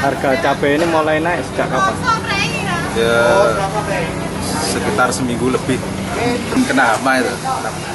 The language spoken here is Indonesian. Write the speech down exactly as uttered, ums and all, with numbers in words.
Harga cabai ini mulai naik sejak kapan? Ya sekitar seminggu lebih. Kena hama itu.